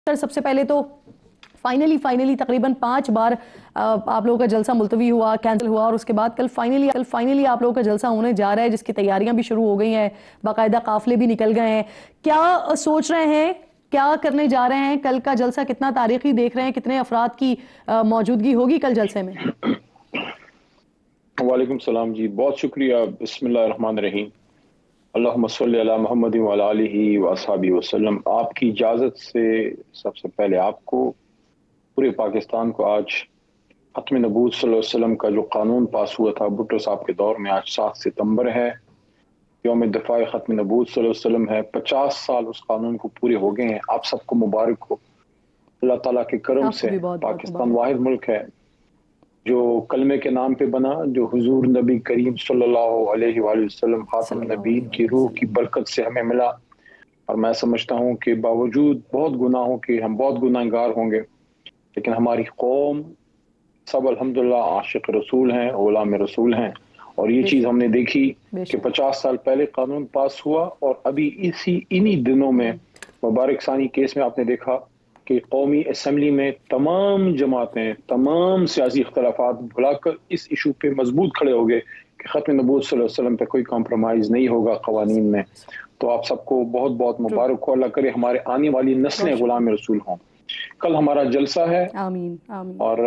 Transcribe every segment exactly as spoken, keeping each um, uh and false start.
سر سب سے پہلے تو فائنلی فائنلی تقریباً پانچ بار آپ لوگوں کا جلسہ ملتوی ہوا، کینسل ہوا، اور اس کے بعد کل فائنلی کل فائنلی آپ لوگوں کا جلسہ ہونے جا رہا ہے، جس کی تیاریاں بھی شروع ہو گئی ہیں، باقاعدہ قافلے بھی نکل گئے ہیں. کیا سوچ رہے ہیں، کیا کرنے جا رہے ہیں؟ کل کا جلسہ کتنا تاریخی دیکھ رہے ہیں؟ کتنے افراد کی موجودگی ہوگی کل جلسے میں؟ وعلیکم السلام جی، بہت شکریہ. بسم اللہ الرحمن الرحیم. اللہم صلی علی محمد وعلی آلہ وصحبہ وسلم. آپ کی اجازت سے سب سے پہلے آپ کو، پورے پاکستان کو، آج ختم نبوت صلی اللہ علیہ وسلم کا جو قانون پاس ہوا تھا بھٹو صاحب کے دور میں، آج سات ستمبر ہے، یوم دفاع ختم نبوت صلی اللہ علیہ وسلم ہے. پچاس سال اس قانون کو پورے ہو گئے ہیں. آپ سب کو مبارک ہو. اللہ تعالیٰ کے کرم سے پاکستان واحد ملک ہے جو کلمے کے نام پہ بنا، جو حضور نبی کریم صلی اللہ علیہ وآلہ وسلم خاتم النبیین کی روح کی برکت سے ہمیں ملا. اور میں سمجھتا ہوں کہ باوجود بہت گناہوں کے، ہم بہت گناہ گار ہوں گے، لیکن ہماری قوم سب الحمدللہ عاشق رسول ہیں، غلام رسول ہیں. اور یہ چیز ہم نے دیکھی کہ پچاس سال پہلے قانون پاس ہوا، اور ابھی اسی انہی دنوں میں مبارک ثانی کیس میں آپ نے دیکھا کہ قومی اسمبلی میں تمام جماعتیں، تمام سیاسی اختلافات بھلا کر اس ایشو پہ مضبوط کھڑے ہو گئے کہ ختم نبوت صلی اللہ علیہ وسلم پہ کوئی کمپرومائز نہیں ہوگا قوانین میں. تو آپ سب کو بہت بہت مبارک ہو. اللہ کرے ہمارے آنے والی نسلیں غلام رسول ہوں. کل ہمارا جلسہ ہے، آمین آمین. اور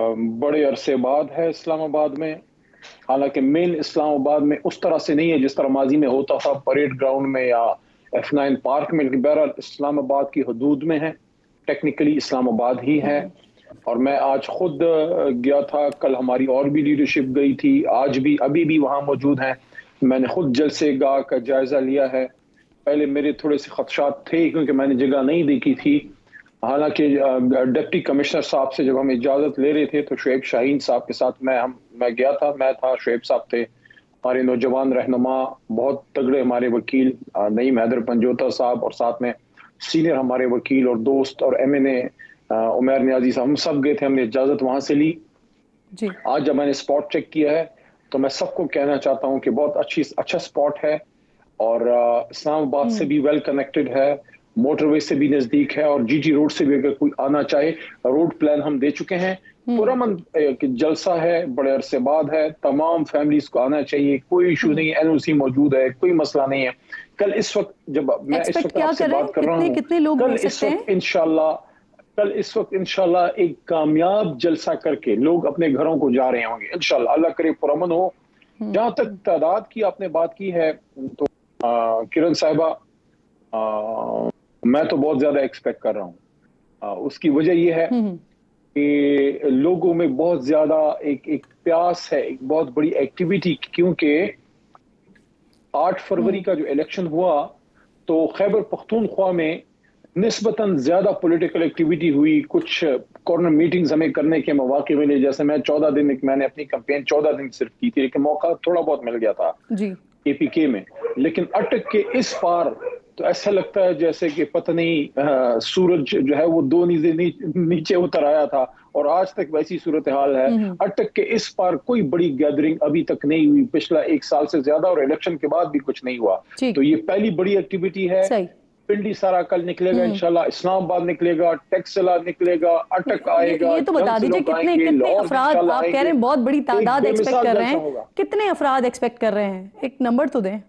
بڑے عرصے بعد ہے اسلام آباد میں. حالانکہ مین اسلام آباد میں اس طرح سے نہیں ہے جس طرح ماضی میں ہوتا تھا پریڈ گراؤنڈ میں یا ایف نائن پارک میں، بہرحال اسلام آباد کی حدود میں ہے، ٹیکنیکلی اسلام آباد ہی ہے. اور میں آج خود گیا تھا، کل ہماری اور بھی لیڈرشپ گئی تھی، آج بھی ابھی بھی وہاں موجود ہیں. میں نے خود جلسے گاہ کا جائزہ لیا ہے. پہلے میرے تھوڑے سے خدشات تھے کیونکہ میں نے جگہ نہیں دیکھی تھی. حالانکہ ڈپٹی کمشنر صاحب سے جب ہم اجازت لے رہے تھے تو شعیب شاہین صاحب کے ساتھ میں ہم میں گیا تھا، میں تھا، شعیب صاحب تھے، ہمارے نوجوان رہنما بہت تگڑے، ہمارے وکیل نعیم حیدر پنجوتا صاحب، اور ساتھ میں سینئر ہمارے وکیل اور دوست اور M N A Umair Niazi sahib, ہم سب گئے تھے. ہم نے اجازت وہاں سے لی. جی. آج جب میں نے اسپاٹ چیک کیا ہے تو میں سب کو کہنا چاہتا ہوں کہ بہت اچھی اچھا اسپاٹ ہے، اور اسلام آباد سے بھی ویل کنیکٹڈ ہے، موٹر وے سے بھی نزدیک ہے، اور جی جی روڈ سے بھی اگر کوئی آنا چاہے، روڈ پلان ہم دے چکے ہیں. پرامن جلسہ ہے، بڑے عرصے بعد ہے، تمام فیملیز کو آنا چاہیے، کوئی ایشو نہیں، این او سی موجود ہے، کوئی مسئلہ نہیں ہے. کل اس وقت جب میں اس وقت آپ سے بات کر رہا ہوں، کل اس وقت انشاءاللہ کل اس وقت انشاءاللہ ایک کامیاب جلسہ کر کے لوگ اپنے گھروں کو جا رہے ہوں گے انشاءاللہ. اللہ کرے پرامن ہو. جہاں تک تعداد کی آپ نے بات کی ہے تو کرن صاحبہ، میں تو بہت زیادہ ایکسپیکٹ کر رہا ہوں. اس کی وجہ یہ ہے کہ لوگوں میں بہت زیادہ ایک ایک پیاس ہے، ایک بہت بڑی ایکٹیویٹی، کیونکہ آٹھ فروری کا جو الیکشن ہوا تو خیبر پختونخوا میں نسبتاً زیادہ پولیٹیکل ایکٹیویٹی ہوئی. کچھ کارنر میٹنگز ہمیں کرنے کے مواقع ملے، جیسے میں چودہ دن میں نے اپنی کمپین چودہ دن صرف کی تھی، لیکن موقع تھوڑا بہت مل گیا تھا جی اے پی کے میں. لیکن اٹک کے اس پار تو ایسا لگتا ہے جیسے کہ پتہ نہیں سورج جو ہے وہ دو نیزے نیچے اتر آیا تھا، اور آج تک ویسی صورتحال ہے. اٹک کے اس پار کوئی بڑی گیدرنگ ابھی تک نہیں ہوئی، پچھلا ایک سال سے زیادہ، اور الیکشن کے بعد بھی کچھ نہیں ہوا. تو یہ پہلی بڑی ایکٹیویٹی ہے. پنڈی سارا کل نکلے گا انشاءاللہ، اسلام آباد نکلے گا، ٹیکسلا نکلے گا، اٹک آئے گا. یہ تو بتا دیجئے کتنے کتنے افراد آپ کہہ رہے ہیں بہت بڑی تعداد ایکسپیکٹ کر رہے ہیں، کتنے افراد ایکسپیکٹ کر رہے ہیں؟ ایک نمبر تو دیں.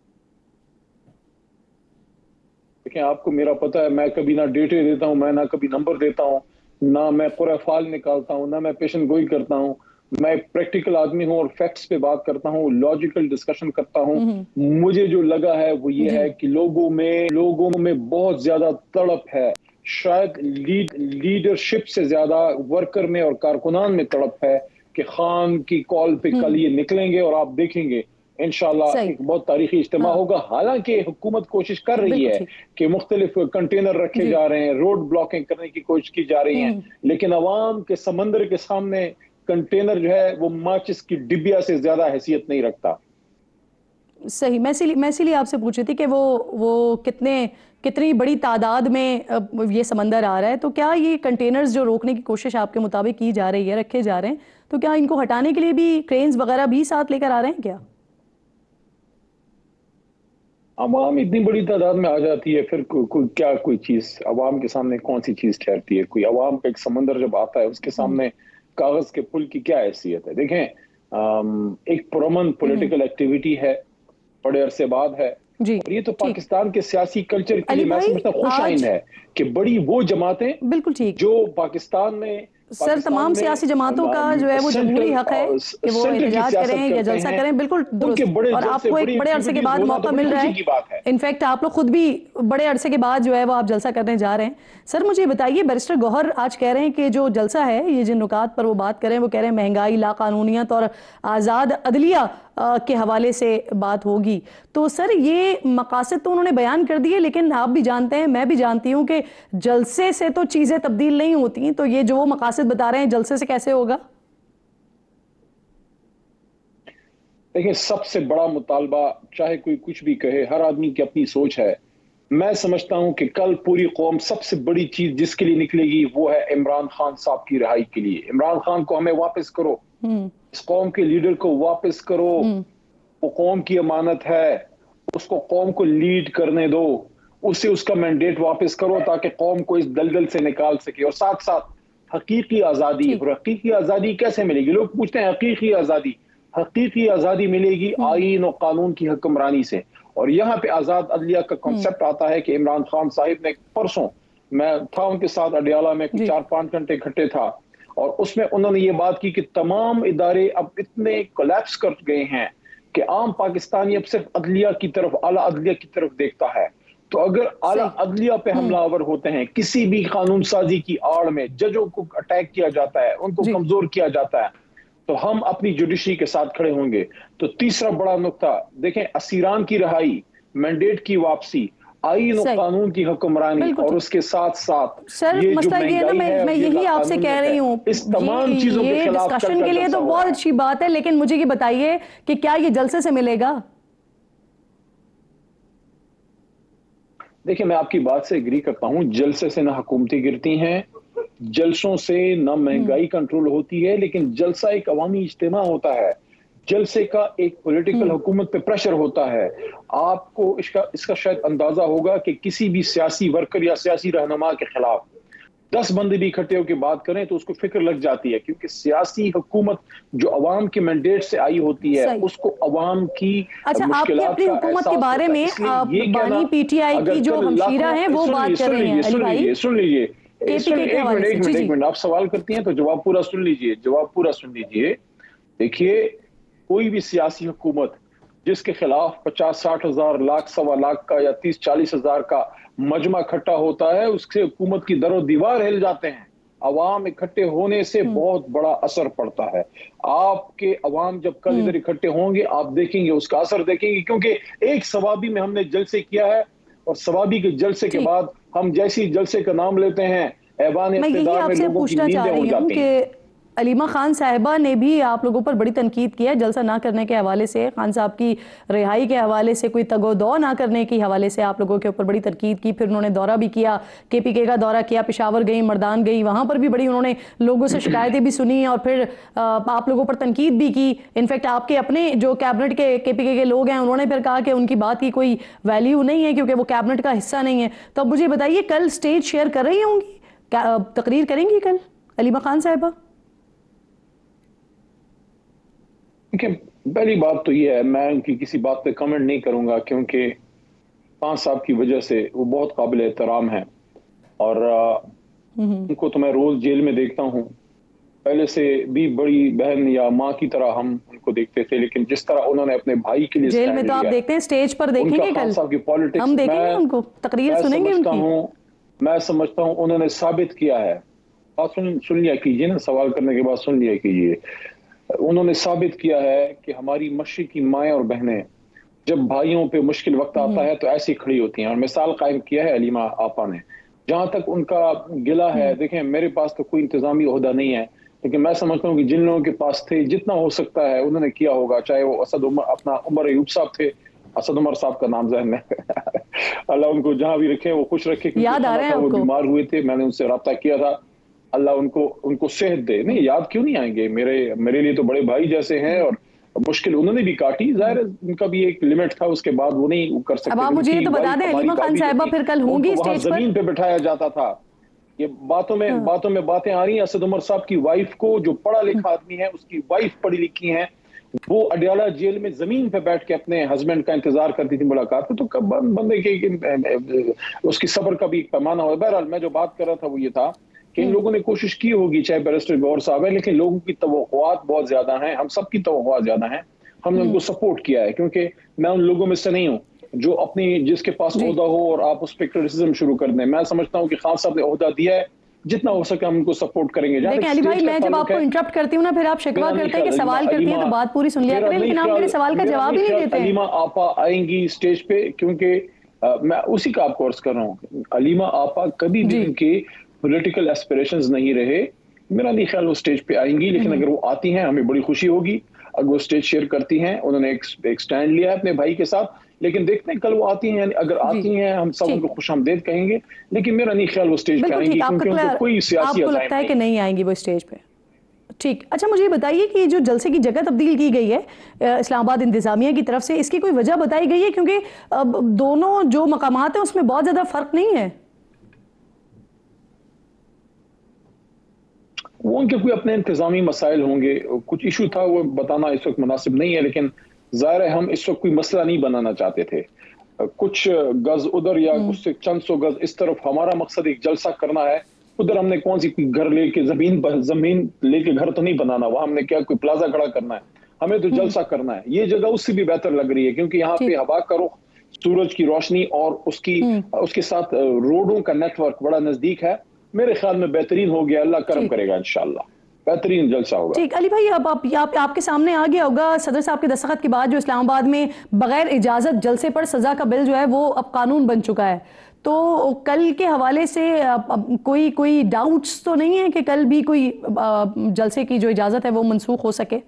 دیکھیں، آپ کو میرا پتہ ہے، میں کبھی نہ ڈیٹے دیتا ہوں، میں نہ کبھی نمبر دیتا ہوں، نہ میں قرعہ فعال نکالتا ہوں، نہ میں پیشن گوئی کرتا ہوں. میں پریکٹیکل آدمی ہوں اور فیکٹس پہ بات کرتا ہوں، لاجیکل ڈسکشن کرتا ہوں. مجھے جو لگا ہے وہ یہ ہے کہ لوگوں میں لوگوں میں بہت زیادہ تڑپ ہے، شاید لیڈ لیڈرشپ سے زیادہ ورکر میں اور کارکنان میں تڑپ ہے کہ خان کی کال پہ کل یہ نکلیں گے، اور آپ دیکھیں گے انشاءاللہ ایک بہت تاریخی اجتماع ہوگا. حالانکہ حکومت کوشش کر رہی ہے کہ مختلف کنٹینر رکھے جا رہے ہیں، روڈ بلاکنگ کرنے کی کوشش کی جا رہی ہیں، لیکن عوام کے سمندر کے سامنے کنٹینر جو ہے وہ ماچس کی ڈبیا سے زیادہ حیثیت نہیں رکھتا. صحیح. میں اسی لیے آپ سے پوچھ رہی تھی کہ وہ وہ کتنے کتنی بڑی تعداد میں یہ سمندر آ رہا ہے. تو کیا یہ کنٹینرز جو روکنے کی کوشش آپ کے مطابق کی جا رہی ہے، رکھے جا رہے ہیں، تو کیا ان کو ہٹانے کے لیے بھی کرینز وغیرہ بھی ساتھ لے کر آ رہے ہیں کیا؟ عوام اتنی بڑی تعداد میں آ جاتی ہے، پھر کو, کو, کیا کوئی چیز عوام کے سامنے کون سی چیز ٹھہرتی ہے؟ کوئی عوام کا ایک سمندر جب آتا ہے اس کے سامنے کاغذ کے پل کی کیا حیثیت ہے؟ دیکھیں ایک پرامن پولیٹیکل ایکٹیویٹی ہے، بڑے عرصے بعد ہے، جی اور یہ تو پاکستان کے سیاسی کلچر کے لیے میں سمجھتا ہوں خوش آئند ہے کہ بڑی وہ جماعتیں بالکل ٹھیک جو پاکستان میں سر تمام سیاسی جماعتوں کا جو ہے وہ جمہوری حق ہے کہ وہ احتجاج کریں یا جلسہ کریں، بالکل درست، اور آپ کو ایک بڑے عرصے کے بعد موقع مل رہا ہے، انفیکٹ آپ لوگ خود بھی بڑے عرصے کے بعد جو ہے وہ آپ جلسہ کرنے جا رہے ہیں۔ سر مجھے بتائیے، بیرسٹر گوہر آج کہہ رہے ہیں کہ جو جلسہ ہے، یہ جن نکات پر وہ بات کریں، وہ کہہ رہے ہیں مہنگائی، لا قانونیت اور آزاد عدلیہ کے حوالے سے بات ہوگی۔ تو سر یہ مقاصد تو انہوں نے بیان کر دیے، لیکن آپ بھی جانتے ہیں، میں بھی جانتی ہوں کہ جلسے سے تو چیزیں تبدیل نہیں ہوتی، تو یہ جو وہ مقاصد بتا رہے ہیں جلسے سے کیسے ہوگا؟ دیکھیں سب سے بڑا مطالبہ، چاہے کوئی کچھ بھی کہے، ہر آدمی کی اپنی سوچ ہے۔ میں سمجھتا ہوں کہ کل پوری قوم سب سے بڑی چیز جس کے لیے نکلے گی وہ ہے عمران خان صاحب کی رہائی کے لیے۔ عمران خان کو ہمیں واپس کرو، اس قوم کے لیڈر کو واپس کرو، وہ قوم کی امانت ہے، اس کو قوم کو لیڈ کرنے دو، اسے اس کا مینڈیٹ واپس کرو تاکہ قوم کو اس دلدل سے نکال سکے، اور ساتھ ساتھ حقیقی آزادی۔ اور حقیقی آزادی کیسے ملے گی؟ لوگ پوچھتے ہیں حقیقی آزادی، حقیقی آزادی ملے گی آئین اور قانون کی حکمرانی سے، اور یہاں پہ آزاد عدلیہ کا کنسپٹ آتا ہے کہ عمران خان صاحب نے پرسوں، میں تھا ان کے ساتھ اڈیالہ میں، چار پانچ گھنٹے اکٹھے تھا، اور اس میں انہوں نے یہ بات کی کہ تمام ادارے اب اتنے کولیپس کر گئے ہیں کہ عام پاکستانی اب صرف عدلیہ کی طرف، اعلیٰ عدلیہ کی طرف دیکھتا ہے۔ تو اگر اعلیٰ عدلیہ پہ حملہ آور ہوتے ہیں، کسی بھی قانون سازی کی آڑ میں ججوں کو اٹیک کیا جاتا ہے، ان کو کمزور کیا جاتا ہے، تو ہم اپنی جوڈیشری کے ساتھ کھڑے ہوں گے۔ تو تیسرا بڑا نقطہ دیکھیں، اسیران کی رہائی، مینڈیٹ کی واپسی، آئین و قانون کی حکمرانی، اور اس کے ساتھ ساتھ یہ جو مہنگائی ہے، میں یہی آپ سے کہہ رہی ہوں، اس تمام چیزوں کے خلاف ڈسکشن کے لیے تو بہت اچھی بات ہے، لیکن مجھے یہ بتائیے کہ کیا یہ جلسے سے ملے گا؟ دیکھیں میں آپ کی بات سے اگری کرتا ہوں، جلسے سے نہ حکومتیں گرتی ہیں، جلسوں سے نہ مہنگائی کنٹرول ہوتی ہے، لیکن جلسہ ایک عوامی اجتماع ہوتا ہے، جلسے کا ایک پولیٹیکل حکومت پہ پریشر ہوتا ہے۔ آپ کو اس کا اس کا شاید اندازہ ہوگا کہ کسی بھی سیاسی ورکر یا سیاسی رہنما کے خلاف دس بندے بھی اکٹھے ہو کے بات کریں تو اس کو فکر لگ جاتی ہے، کیونکہ سیاسی حکومت جو عوام کے مینڈیٹ سے آئی ہوتی ہے اس کو عوام کی مشکلات کا حکومت کے بارے میں بانی پی ٹی آئی کی جو ہمشیرہ ہیں وہ بات کر رہے ہیں۔ سن لیجیے سن لیجیے ایک منٹ ایک منٹ ایک منٹ آپ سوال کرتی ہیں تو جواب پورا سن لیجیے جواب پورا سن لیجیے دیکھیے کوئی بھی سیاسی حکومت جس کے خلاف پچاس ساٹھ ہزار لاکھ سوا لاکھ کا یا تیس چالیس ہزار کا مجمع اکٹھا ہوتا ہے، اس سے حکومت کی در و دیوار ہل جاتے ہیں۔ عوام اکٹھے ہونے سے بہت بڑا اثر پڑتا ہے۔ آپ کے عوام جب کل ادھر اکٹھے ہوں گے آپ دیکھیں گے اس کا اثر دیکھیں گے، کیونکہ ایک ثوابی میں ہم نے جلسے کیا ہے، اور ثوابی کے جلسے کے بعد ہم جیسی جلسے کا نام لیتے ہیں ایوان اقتدار میں لوگوں کی نیندیں اڑ جاتی ہیں۔ علیمہ خان صاحبہ نے بھی آپ لوگوں پر بڑی تنقید کی ہے جلسہ نہ کرنے کے حوالے سے، خان صاحب کی رہائی کے حوالے سے، کوئی تگ و دو نہ کرنے کے حوالے سے آپ لوگوں کے اوپر بڑی تنقید کی۔ پھر انہوں نے دورہ بھی کیا، کے پی کے کا دورہ کیا، پشاور گئی، مردان گئی، وہاں پر بھی بڑی انہوں نے لوگوں سے شکایتیں بھی سنی اور پھر آپ لوگوں پر تنقید بھی کی۔ انفیکٹ آپ کے اپنے جو کیبنٹ کے کے پی کے کے لوگ ہیں انہوں نے پھر کہا کہ ان کی بات کی کوئی ویلیو نہیں ہے کیونکہ وہ کیبنٹ کا حصہ نہیں ہے۔ تو اب مجھے بتائیے کل سٹیج شیئر کر رہی ہوں گی، تقریر کریں گی کل علیمہ خان صاحبہ؟ پہلی بات تو یہ ہے میں ان کی کسی بات پہ کمنٹ نہیں کروں گا، کیونکہ خان صاحب کی وجہ سے وہ بہت قابل احترام ہیں اور ان کو تو میں روز جیل میں دیکھتا ہوں، پہلے سے بھی بڑی بہن یا ماں کی طرح ہم ان کو دیکھتے تھے، لیکن جس طرح انہوں نے اپنے بھائی کے لیے جیل میں تو آپ دیکھتے ہیں، سٹیج پر دیکھیں گے کل ہم دیکھیں گے ان کو، تقریر سنیں گے ان کی۔ میں سمجھتا ہوں انہوں نے ثابت کیا ہے، بات سن لیا کیجئے نا، سوال کرنے کے بعد سن لیا کیجئے، انہوں نے ثابت کیا ہے کہ ہماری مشرقی مائیں اور بہنیں جب بھائیوں پہ مشکل وقت آتا ہے تو ایسی کھڑی ہوتی ہیں، اور مثال قائم کیا ہے علیمہ آپا نے۔ جہاں تک ان کا گلہ ہے، دیکھیں میرے پاس تو کوئی انتظامی عہدہ نہیں ہے، لیکن میں سمجھتا ہوں کہ جن لوگوں کے پاس تھے جتنا ہو سکتا ہے انہوں نے کیا ہوگا، چاہے وہ اسد عمر اپنا عمر ایوب صاحب تھے، اسد عمر صاحب کا نام ذہن میں اللہ ان کو جہاں بھی رکھے وہ خوش رکھے، یاد آ رہے ہیں وہ بیمار ہوئے تھے، میں نے ان سے رابطہ کیا تھا، اللہ ان کو ان کو صحت دے۔ نہیں یاد کیوں نہیں آئیں گے، میرے میرے لیے تو بڑے بھائی جیسے ہیں، اور मुश्किल उन्होंने भी काटी, जाहिर है उनका भी एक लिमिट था, उसके बाद वो नहीं कर सकते। अब आप मुझे ये तो बता दें, हलीमा खान साहिबा फिर कल होंगी स्टेज पर? जमीन पे बिठाया जाता था। ये बातों में हाँ। बातों में बातें आ रही हैं। असद उमर साहब की वाइफ को, जो पढ़ा लिखा आदमी है, उसकी वाइफ पढ़ी लिखी है, वो अडियाला जेल में जमीन पे बैठ के अपने हस्बैंड का इंतजार करती थी मुलाकात पे। तो कब बंदे के उसकी सब्र का भी एक पैमाना हो। बहरहाल मैं जो बात कर रहा था वो ये था कि इन लोगों ने कोशिश की होगी, चाहे बैरिस्टर गौहर साहब है, लेकिन लोगों की तवक्कुआत बहुत ज्यादा हैं, हम सबकी तवक्कुआत ज्यादा हैं। हमने उनको सपोर्ट किया है, क्योंकि मैं उन लोगों में से नहीं हूँ जो अपनी जिसके पास ओहदा हो और आप उस पर क्रिटिसिज्म शुरू कर दें। मैं समझता हूँ कि खान साहब ने ओहदा दिया है, जितना हो सके हम उनको सपोर्ट करेंगे। देखिए अली भाई, मैं जब आपको इंटरप्ट करती हूँ ना, फिर आप शिकवा करते हैं कि सवाल करती हैं तो बात पूरी सुन लिया करें, लेकिन आप मेरे सवाल का जवाब ही नहीं देते हैं। अलीमा आपा आएंगी स्टेज पे, क्योंकि मैं उसी का आपको अर्ज कर रहा हूँ। अलीमा आपा कभी भी उनके पॉलिटिकल एस्पिरेशंस नहीं रहे। मेरा नहीं ख्याल वो स्टेज पे आएंगी, लेकिन अगर वो आती हैं हमें बड़ी खुशी होगी। अगर वो स्टेज शेयर करती हैं, उन्होंने एक, एक स्टैंड लिया है अपने भाई के साथ, लेकिन देखते हैं कल वो आती हैं। अगर आती हैं हम सब उनको खुशामदीद कहेंगे, लेकिन मेरा नहीं ख्याल वो स्टेज पे आएंगी, क्योंकि उनको कोई सियासी आपको लगता है कि नहीं आएंगी वो स्टेज पे। ठीक, अच्छा मुझे बताइए कि जो जलसे की जगह तब्दील की गई है इस्लामाबाद इंतजामिया की तरफ से, इसकी कोई वजह बताई गई है? क्योंकि दोनों जो मकामात हैं उसमें बहुत ज्यादा फर्क नहीं है। वो उनके कोई अपने इंतजामी मसाइल होंगे, कुछ इशू था, वो बताना इस वक्त मुनासिब नहीं है। लेकिन जाहिर है हम इस वक्त कोई मसला नहीं बनाना चाहते थे। कुछ गज उधर या उससे चंद सौ गज इस तरफ हमारा मकसद एक जलसा करना है। उधर हमने कौन सी घर लेके जमीन जमीन लेके घर तो नहीं बनाना, वहां हमने क्या कोई प्लाजा खड़ा करना है, हमें तो जलसा करना है। ये जगह उससे भी बेहतर लग रही है, क्योंकि यहाँ पे हवा का रुख, सूरज की रोशनी और उसकी उसके साथ रोडों का नेटवर्क बड़ा नजदीक है। मेरे ख्याल में बेहतरीन हो गया, अल्लाह करम करेगा इंशाल्लाह, बेहतरीन जलसा होगा। ठीक, अली भाई अब आप, आप, आपके सामने आ गया होगा सदर साहब के दस्तखत के बाद जो इस्लामाबाद में बगैर इजाजत जलसे पर सजा का बिल जो है वो अब कानून बन चुका है। तो कल के हवाले से अब, अब, कोई कोई डाउट्स तो नहीं है कि कल भी कोई जलसे की जो इजाजत है वो मनसूख हो सके?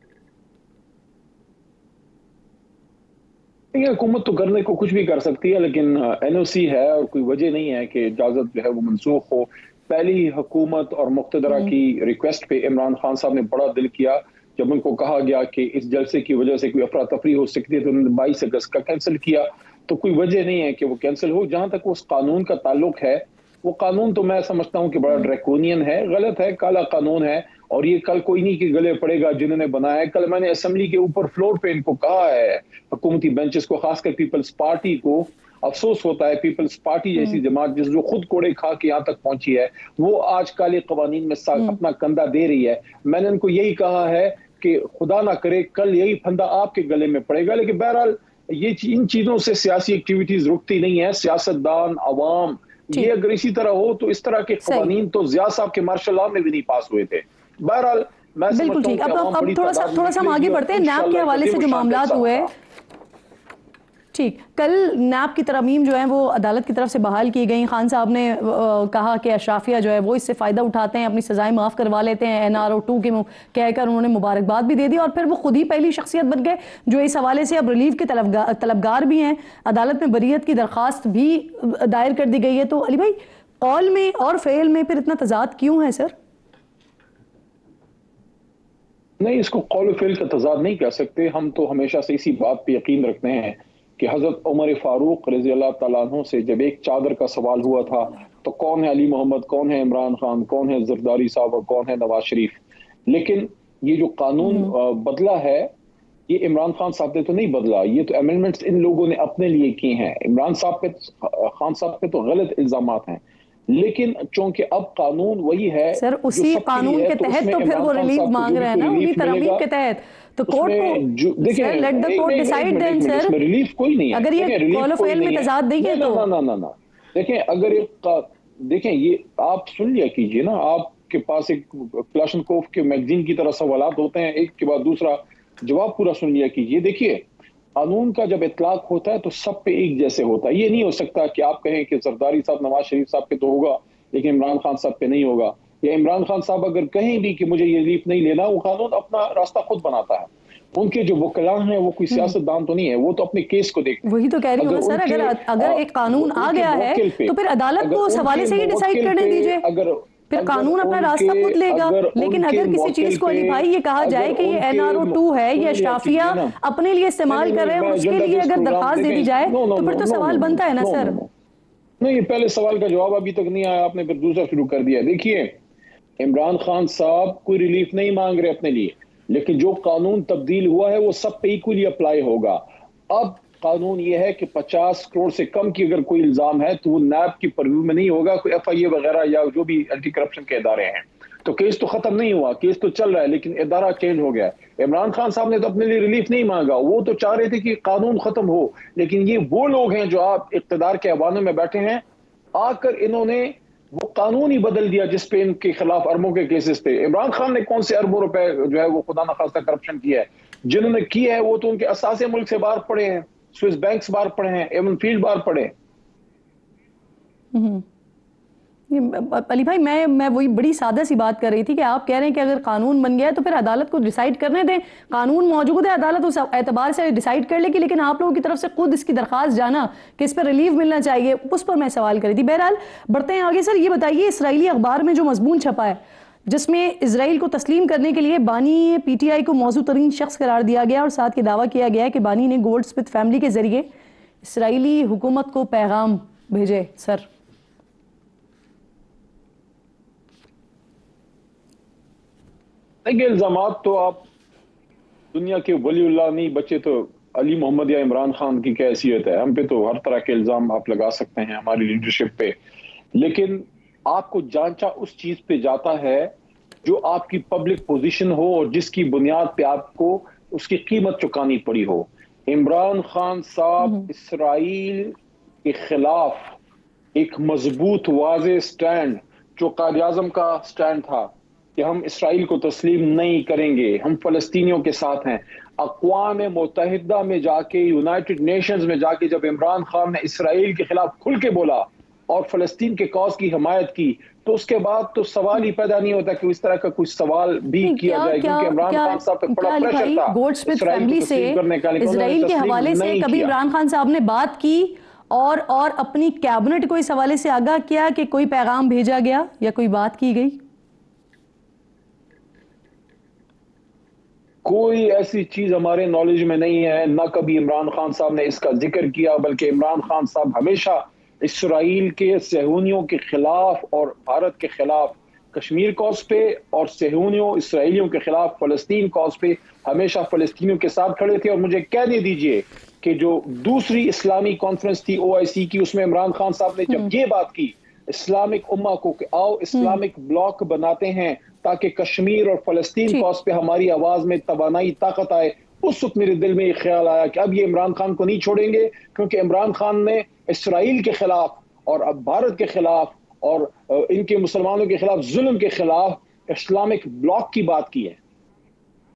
हुकूमत तो करने को कुछ भी कर सकती है, लेकिन एनओसी है और कोई वजह नहीं है कि इजाजत जो है वो मनसूख हो। पहली हुकूमत और मुक्तदरा की रिक्वेस्ट पे इमरान खान साहब ने बड़ा दिल किया जब उनको कहा गया कि इस जलसे की वजह से कोई अफरा तफरी हो सकती है, तो उन्होंने बाईस अगस्त का कैंसिल किया। तो कोई वजह नहीं है कि वो कैंसिल हो। जहां तक उस कानून का ताल्लुक है, वो कानून तो मैं समझता हूँ कि बड़ा ड्रैकोनियन है, गलत है, काला कानून है, और ये कल कोई नहीं के गले पड़ेगा जिन्होंने बनाया है। कल मैंने असेंबली के ऊपर फ्लोर पे इनको कहा है, हुकूमती बेंचेस को, खासकर पीपल्स पार्टी को अफसोस होता है, पीपल्स पार्टी जैसी जमात जिस जो खुद कोड़े खा के यहाँ तक पहुंची है, वो आज काले कवानीन में अपना कंधा दे रही है। मैंने उनको यही कहा है कि खुदा ना करे कल यही फंदा आपके गले में पड़ेगा। लेकिन बहरहाल ये इन चीजों से सियासी एक्टिविटीज रुकती नहीं है। सियासतदान, अवाम, ये अगर इसी तरह हो तो इस तरह के कवानीन तो जिया साहब के मार्शल लॉ में भी नहीं पास हुए थे। बहरहाल मैं बिल्कुल ठीक। अब अब थोड़ा सा थोड़ा सा हम आगे बढ़ते हैं। नैब के हवाले से जो मामलात हुए, ठीक, कल नैब की तरमीम जो है वो अदालत की तरफ से बहाल की गई। खान साहब ने कहा कि अशराफिया जो है वो इससे फ़ायदा उठाते हैं, अपनी सजाएं माफ़ करवा लेते हैं, एन आर ओ टू के कहकर उन्होंने मुबारकबाद भी दे दी, और फिर वो खुद ही पहली शख्सियत बन गए जो इस हवाले से अब रिलीफ के तलबगार तलबगार भी हैं। अदालत में बरीयत की दरख्वास्त भी दायर कर दी गई है। तो अली भाई, कौल में और फ़ेल में फिर इतना तजाद क्यों है सर? नहीं, इसको कौल फ़ेल का तजाद नहीं कह सकते। हम तो हमेशा से इसी बात पे यकीन रखते हैं कि हजरत उमर फारूक रज़ी अल्लाह तआला अन्हु से जब एक चादर का सवाल हुआ था तो कौन है अली मोहम्मद, कौन है इमरान खान, कौन है जरदारी साहब और कौन है नवाज शरीफ। लेकिन ये जो कानून बदला है, ये इमरान खान साहब ने तो नहीं बदला, ये तो अमेंडमेंट्स इन लोगों ने अपने लिए किए हैं। इमरान साहब पे, खान साहब पे तो गलत इल्जामात हैं, लेकिन चूंकि अब कानून वही है सर, उसी कानून के तहत तो फिर वो रिलीफ मांग रहे हैं ना, उन्हीं तरमीम के तहत। तो कोर्ट को देखिए, let the court decide then sir. Relief कोई नहीं है, अगर ये कॉल ऑफ फेल में तजाद नहीं है तो ना ना ना ना देखें, अगर एक देखें, ये आप सुन लिया कीजिए ना, आपके पास एक क्लाशनकोफ के मैगजीन की तरह सवालात होते हैं, एक के बाद दूसरा जवाब पूरा सुन लिया कीजिए। देखिए, कानून का जब इतलाक होता है तो सब पे एक जैसे होता है। ये नहीं हो सकता कि आप कहें कि जरदारी साहब, नवाज शरीफ साहब पे तो होगा लेकिन इमरान खान साहब पे नहीं होगा, या इमरान खान साहब अगर कहें भी कि मुझे ये रिलीफ नहीं लेना, वो कानून अपना रास्ता खुद बनाता है। उनके जो वकला हैं वो कोई सियासतदान तो नहीं है, वो तो अपने केस को देखते हैं। वही तो कह रही हूँ सर, अगर अगर एक कानून आ गया है तो फिर अदालत को उस हवाले से ही डिसाइड करने दीजिए। अगर پھر قانون اپنا راستہ خود لے گا. لیکن اگر کسی چیز کو علی بھائی یہ کہا جائے کہ یہ این آر او ٹو ہے یا اشرافیہ اپنے لیے استعمال کر رہے ہیں، اس کے لیے اگر درخواست دے دی جائے تو پھر تو سوال بنتا ہے نا سر. نہیں، یہ پہلے سوال کا جواب ابھی تک نہیں آیا، آپ نے پھر دوسرا شروع کر دیا. دیکھیے، عمران خان صاحب کوئی ریلیف نہیں مانگ رہے اپنے لیے، لیکن جو قانون تبدیل ہوا ہے وہ سب پہ ایکولی اپلائی ہوگا. اب قانون یہ ہے کہ پچاس کروڑ سے کم کی اگر کوئی الزام ہے تو وہ نیب کی پرویو میں نہیں ہوگا، کوئی ایف آئی اے وغیرہ یا جو بھی اینٹی کرپشن کے ادارے ہیں. تو کیس تو ختم نہیں ہوا، کیس تو چل رہا ہے، لیکن ادارہ چینج ہو گیا. عمران خان صاحب نے تو اپنے لیے ریلیف نہیں مانگا، وہ تو چاہ رہے تھے کہ قانون ختم ہو. لیکن یہ وہ لوگ ہیں جو آپ اقتدار کے ایوانوں میں بیٹھے ہیں، آ کر انہوں نے وہ قانون ہی بدل دیا جس پہ ان کے خلاف اربوں کے کیسز تھے. عمران خان نے کون سے اربوں روپے جو ہے وہ خدا نخواستہ کرپشن کیا ہے؟ جنہوں نے کیا ہے وہ تو ان کے اثاثے ملک سے باہر پڑے ہیں، سوئس بینکس باہر پڑے ہیں، ایون فیلڈ باہر پڑے. علی بھائی میں میں وہی بڑی سادہ سی بات کر رہی تھی کہ آپ کہہ رہے ہیں کہ اگر قانون بن گیا ہے تو پھر عدالت کو ڈیسائیڈ کرنے دیں. قانون موجود ہے، عدالت اس اعتبار سے ڈیسائیڈ کر لے گی، لیکن آپ لوگوں کی طرف سے خود اس کی درخواست جانا کہ اس پر ریلیف ملنا چاہیے، اس پر میں سوال کر رہی تھی. بہرحال بڑھتے ہیں آگے. سر یہ بتائیے، اسرائیلی اخبار میں جو مضمون چھپا ہے جس میں اسرائیل کو تسلیم کرنے کے لیے بانی پی ٹی آئی کو موزوں ترین شخص قرار دیا گیا اور ساتھ یہ دعویٰ کیا گیا ہے کہ بانی نے گولڈ سمتھ فیملی کے ذریعے اسرائیلی حکومت کو پیغام بھیجے. سر یہ الزامات تو آپ دنیا کے ولی اللہ نہیں بچے تو علی محمد یا عمران خان کی کیا حیثیت ہے؟ ہم پہ تو ہر طرح کے الزام آپ لگا سکتے ہیں ہماری لیڈرشپ پہ، لیکن آپ کو جانچا اس چیز پہ جاتا ہے جو آپ کی پبلک پوزیشن ہو اور جس کی بنیاد پہ آپ کو اس کی قیمت چکانی پڑی ہو. عمران خان صاحب اسرائیل کے خلاف ایک مضبوط واضح سٹینڈ جو قائد اعظم کا سٹینڈ تھا کہ ہم اسرائیل کو تسلیم نہیں کریں گے، ہم فلسطینیوں کے ساتھ ہیں. اقوام متحدہ میں جا کے، یونائٹڈ نیشنز میں جا کے جب عمران خان نے اسرائیل کے خلاف کھل کے بولا اور فلسطین کے کاز کی حمایت کی تو اس کے بعد تو سوال ہی پیدا نہیں ہوتا کہ اس طرح کا کوئی سوال بھی کیا جائے، کیونکہ عمران خان صاحب پہ بڑا پریشر تھا گولڈ سمتھ فیملی سے اسرائیل کے حوالے سے. کبھی عمران خان صاحب نے بات کی اور اور اپنی کیبنٹ کو اس حوالے سے آگاہ کیا کہ کوئی پیغام بھیجا گیا یا کوئی بات کی گئی؟ کوئی ایسی چیز ہمارے نالج میں نہیں ہے، نہ کبھی عمران خان صاحب نے اس کا ذکر کیا، بلکہ عمران خان صاحب ہمیشہ اسرائیل کے صہیونیوں کے خلاف اور بھارت کے خلاف کشمیر کوز پہ اور صہیونیوں اسرائیلیوں کے خلاف فلسطین کوز پہ ہمیشہ فلسطینیوں کے ساتھ کھڑے تھے. اور مجھے کہنے دیجئے کہ جو دوسری اسلامی کانفرنس تھی او آئی سی کی، اس میں عمران خان صاحب نے جب یہ بات کی اسلامک امہ کو کہ آؤ اسلامک بلاک بناتے ہیں تاکہ کشمیر اور فلسطین کوز پہ ہماری آواز میں توانائی طاقت آئے، اس وقت میرے دل میں یہ خیال آیا کہ اب یہ عمران خان کو نہیں چھوڑیں گے، کیونکہ عمران خان نے اسرائیل کے خلاف اور اب بھارت کے خلاف اور ان کے مسلمانوں کے خلاف ظلم کے خلاف اسلامک بلاک کی بات کی ہے.